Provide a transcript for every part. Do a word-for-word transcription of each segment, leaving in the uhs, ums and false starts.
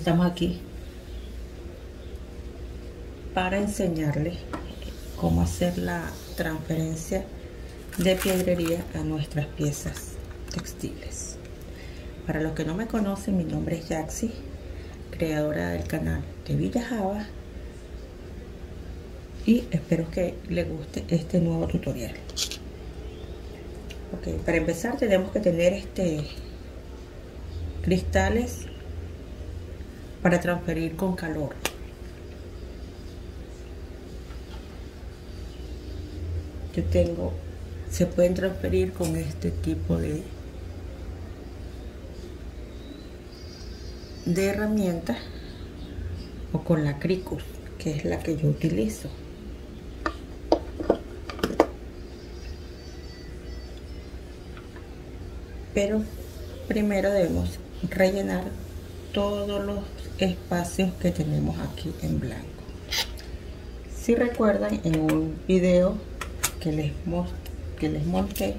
estamos aquí para enseñarles cómo hacer la transferencia de piedrería a nuestras piezas textiles. Para los que no me conocen, mi nombre es Yaxi, creadora del canal de Villa Java, y espero que les guste este nuevo tutorial. Ok, para empezar tenemos que tener este cristales para transferir con calor. Yo tengo, se pueden transferir con este tipo de de herramientas o con la Cricus, que es la que yo utilizo. Pero primero debemos rellenar todos los espacios que tenemos aquí en blanco. Si recuerdan, en un video que les, que les monté,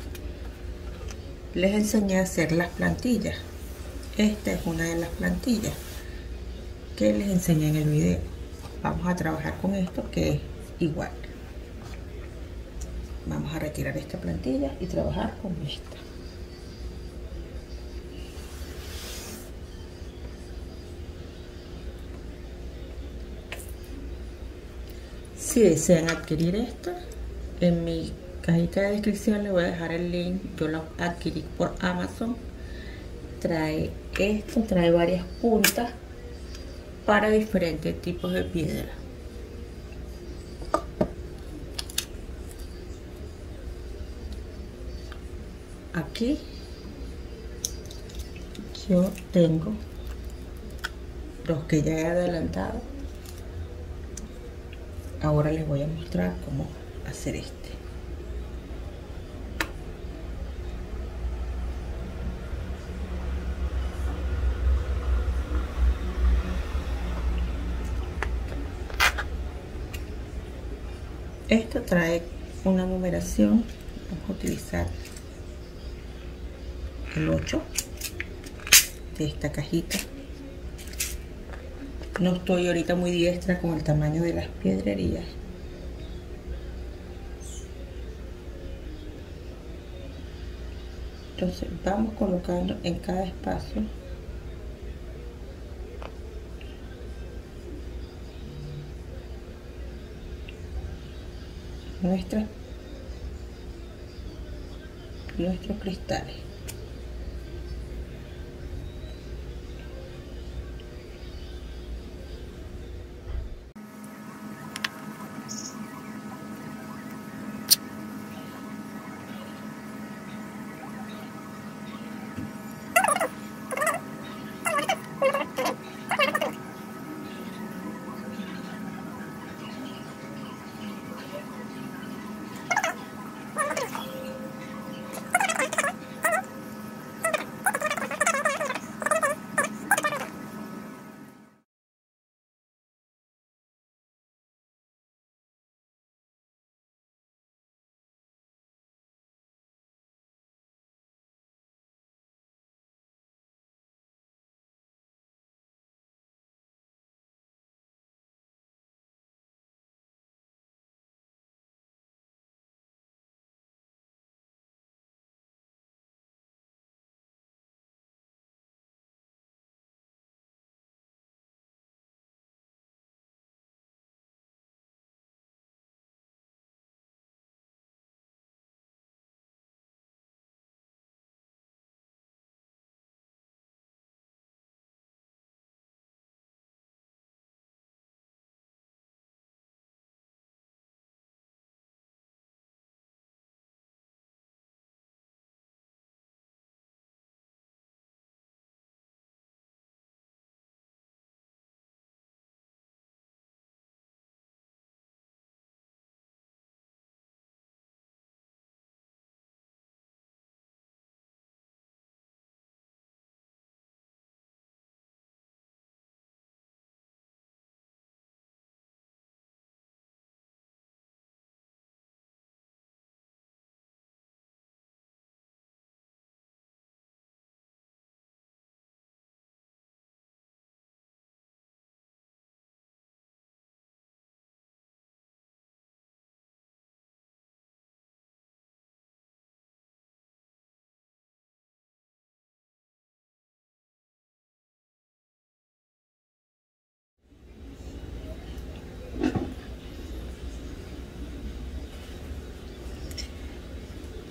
les enseñé a hacer las plantillas. Esta es una de las plantillas que les enseñé en el video. Vamos a trabajar con esto, que es igual. Vamos a retirar esta plantilla y trabajar con esta. Si desean adquirir esta, en mi cajita de descripción les voy a dejar el link. Yo lo adquirí por Amazon. Trae esto, trae varias puntas para diferentes tipos de piedra. Aquí yo tengo los que ya he adelantado. Ahora les voy a mostrar cómo hacer este. Esto trae una numeración. Vamos a utilizar el ocho de esta cajita. No estoy ahorita muy diestra con el tamaño de las piedrerías. Entonces vamos colocando en cada espacio nuestras nuestros cristales.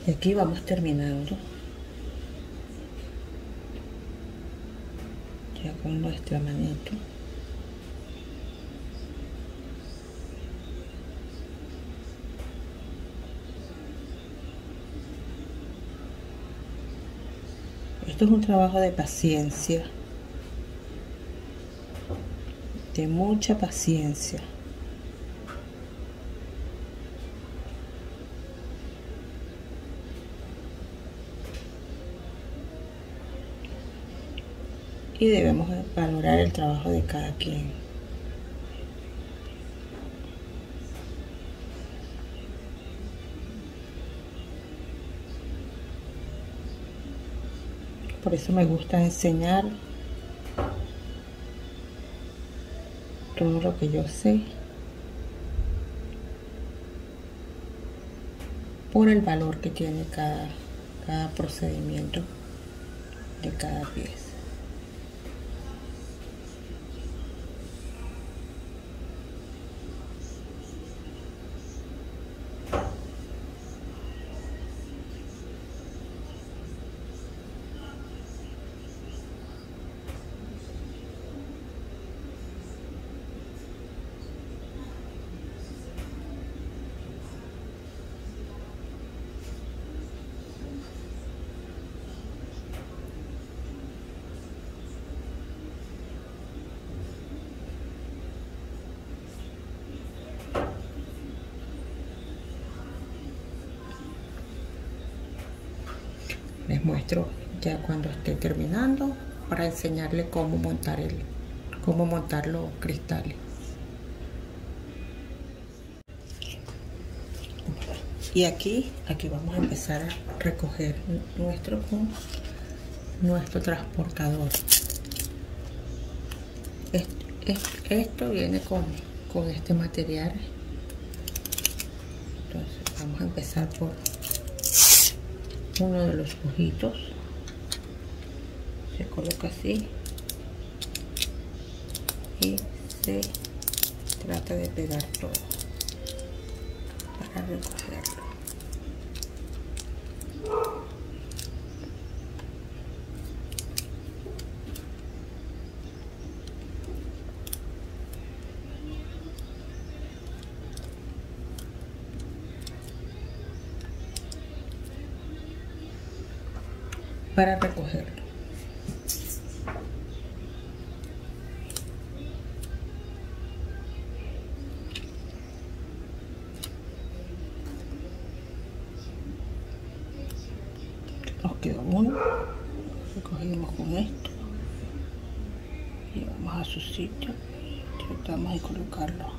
Y aquí vamos terminando ya con nuestra manito. Esto es un trabajo de paciencia, de mucha paciencia. Y debemos valorar el trabajo de cada quien. Por eso me gusta enseñar todo lo que yo sé, por el valor que tiene cada, cada procedimiento de cada pieza. Les muestro ya cuando esté terminando para enseñarle cómo montar el, cómo montar los cristales. Y aquí, aquí vamos a empezar a recoger nuestro con nuestro transportador. Esto, esto viene con, con este material. Entonces vamos a empezar por uno de los ojitos. Se coloca así y se trata de pegar todo para recogerlo. Para recogerlo. Nos quedó uno, recogemos con esto, llevamos a su sitio, tratamos de colocarlo.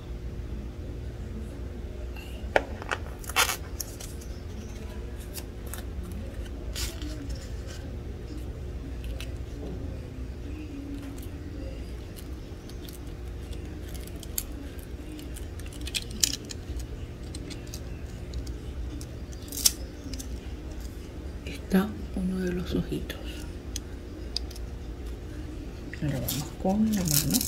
Está uno de los ojitos. Ahora vamos con la mano.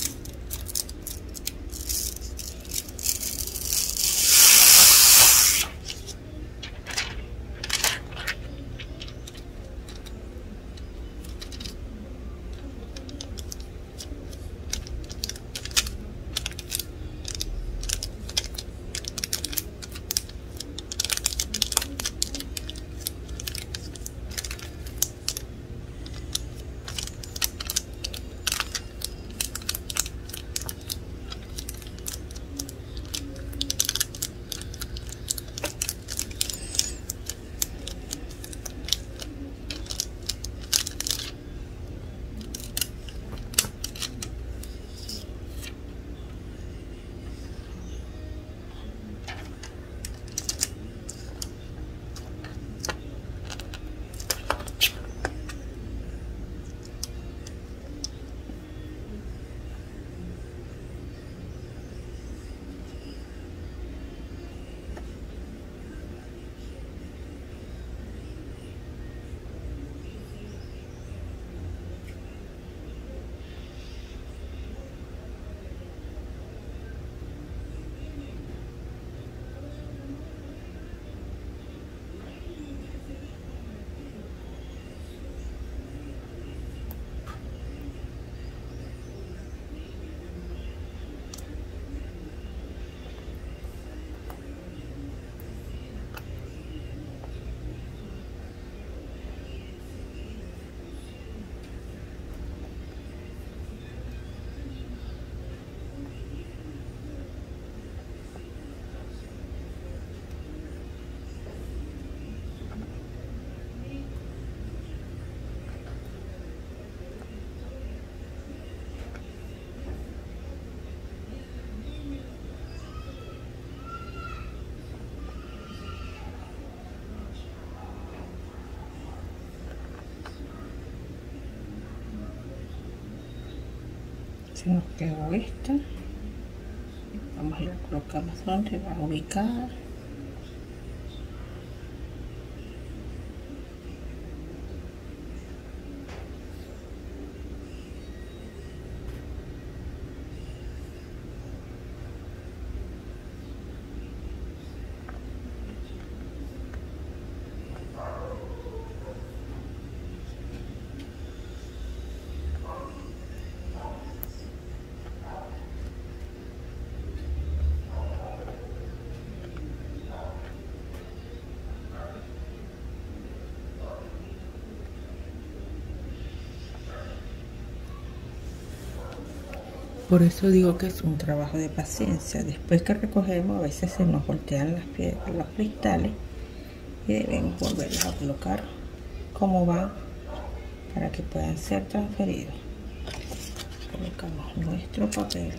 Se nos quedó esta. Vamos a ir a colocarla donde va a ubicar. Por eso digo que es un trabajo de paciencia. Después que recogemos, a veces se nos voltean las piedras, los cristales, y debemos volverlos a colocar como van para que puedan ser transferidos. Colocamos nuestro papel.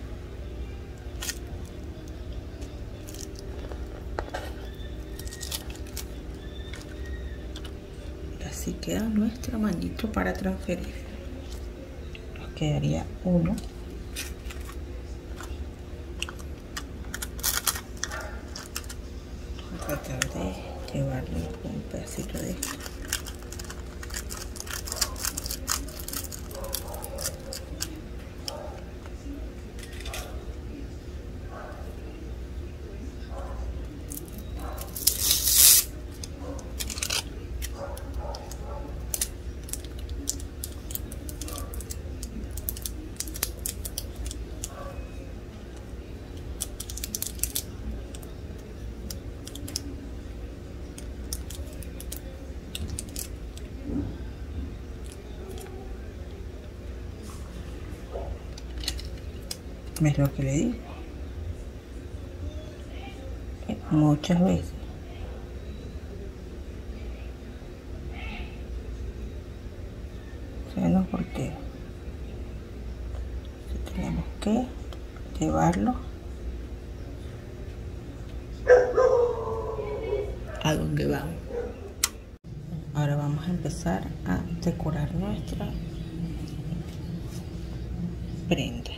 Y así queda nuestro manito para transferir. Nos quedaría uno. Tratar de llevarlo un pedacito de esto. Es lo que le digo. Muchas veces se nos voltea. Entonces tenemos que llevarlo a donde vamos. Ahora vamos a empezar a decorar nuestra prenda.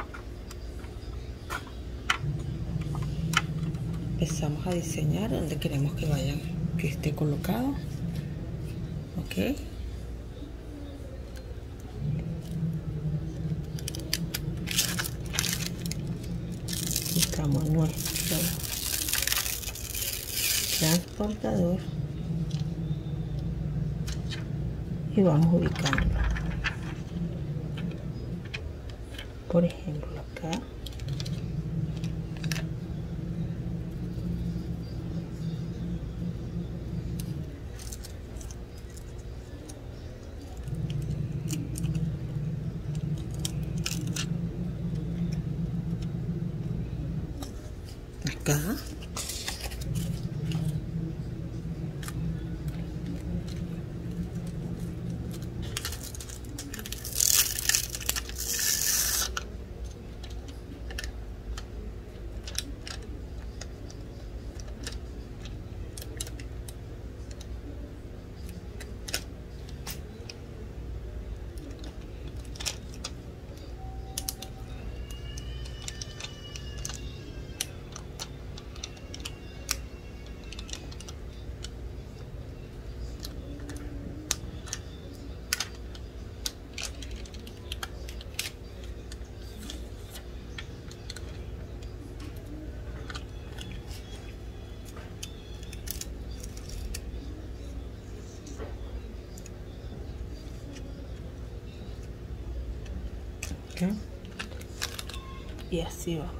Empezamos a diseñar donde queremos que vayan, que esté colocado. Ok. Buscamos nuestro transportador y vamos ubicándolo. Por ejemplo, acá. Acá. Y así vamos.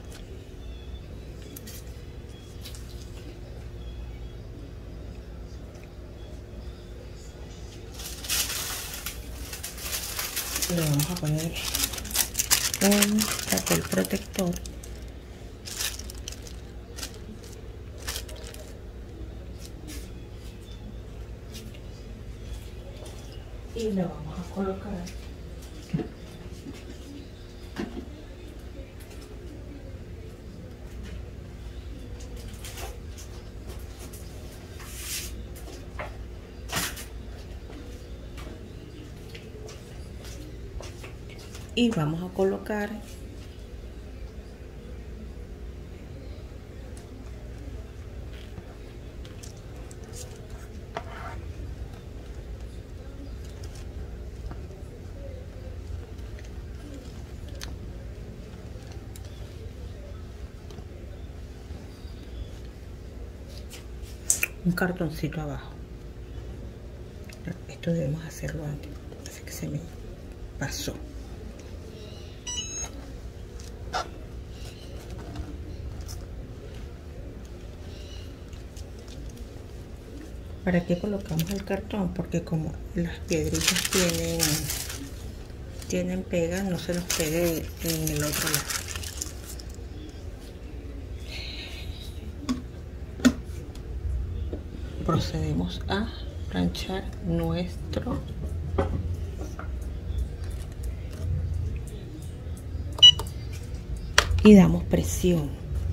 Le vamos a poner un papel protector y le vamos a colocar y vamos a colocar un cartoncito abajo. Esto debemos hacerlo antes, así que se me pasó. ¿Para qué colocamos el cartón? Porque como las piedritas tienen tienen pega, no se nos pegue en el otro lado. Procedemos a planchar nuestro y damos presión.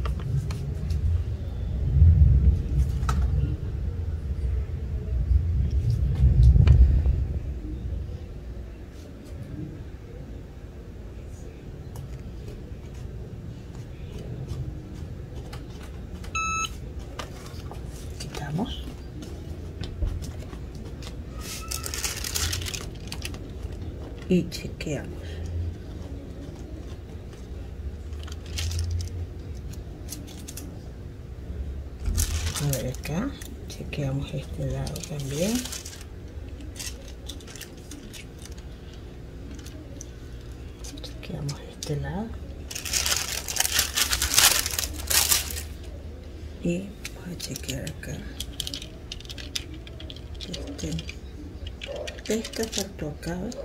Quitamos. Y chequeamos. A ver acá, chequeamos este lado también. Chequeamos este lado. Y vamos a chequear acá. Este, esta faltó acá, ¿ves?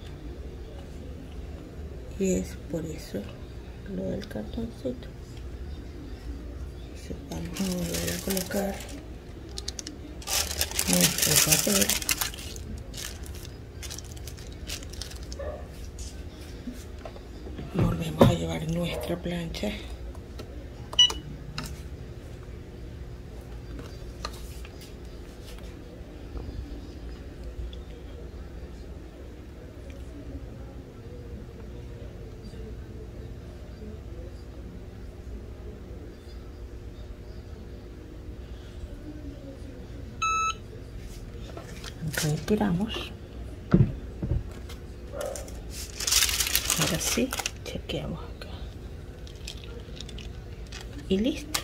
Y es por eso lo del cartoncito. Entonces vamos a volver a colocar nuestro papel. Volvemos a llevar nuestra plancha. Retiramos. Ahora sí, chequeamos acá. Y listo.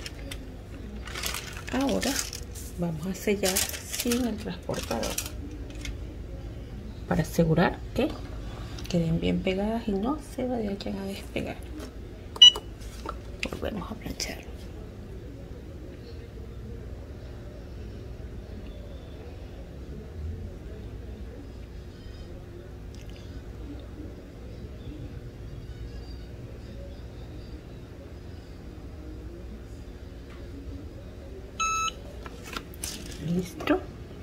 Ahora vamos a sellar sin el transportador para asegurar que queden bien pegadas y no se vayan a despegar. Volvemos a planchar. Listo.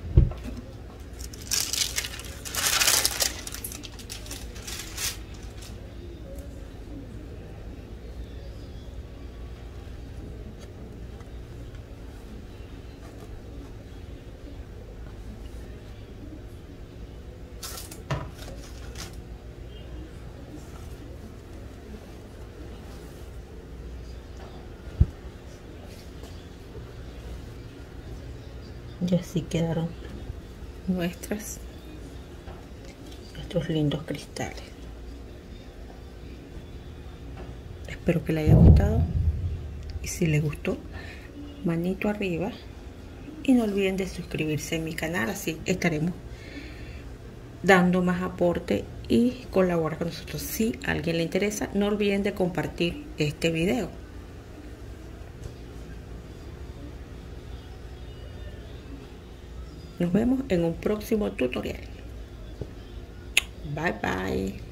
Y así quedaron nuestras nuestros lindos cristales. Espero que les haya gustado, y si les gustó, manito arriba, y no olviden de suscribirse a mi canal, así estaremos dando más aporte y colaborar con nosotros. Si a alguien le interesa, no olviden de compartir este video. Nos vemos en un próximo tutorial. Bye bye.